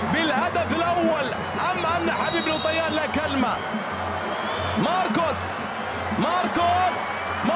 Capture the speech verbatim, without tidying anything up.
بالهدف الأول أم أن حبيب لطيان لا كلمة؟ ماركوس ماركوس